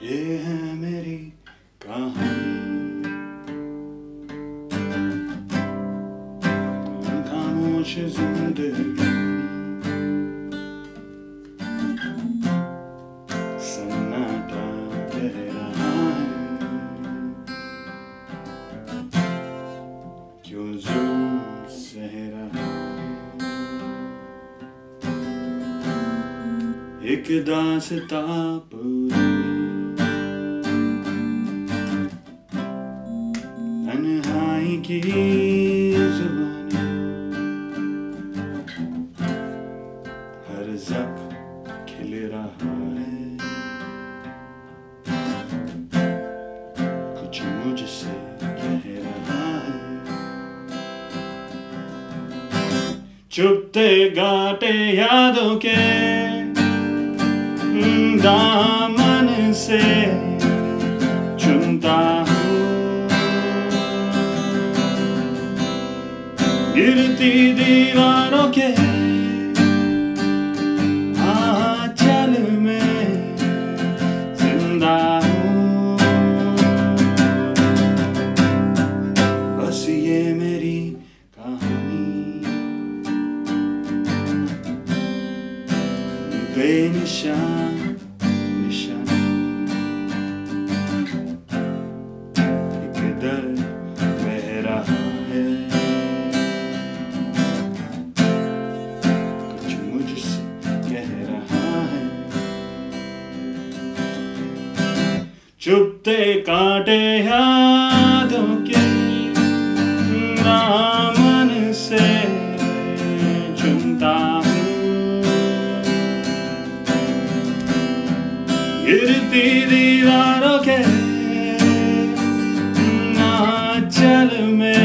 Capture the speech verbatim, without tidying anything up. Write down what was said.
ये है मेरी कहानी, खामोश जिंदगी, सन्नाटा कह रहा है, क्यों जुल्म सह रहा है। एक दास्तां पूरी तन्हाई की जुबानी, हर जख्म खिल रहा है, कुछ मुझसे कह रहा है। चुपते गाटे यादों के दामन से चुनता हूँ, गिरती दीवारों के आंचल में जिंदा हूँ। बस ये मेरी कहानी बेनिशान निशान, एक दर्द बह रहा है, कुछ मुझसे कह रहा है। चुपते कांटे यादों के दामन से चुनता हूँ, गिरती दीवारों के आंचल में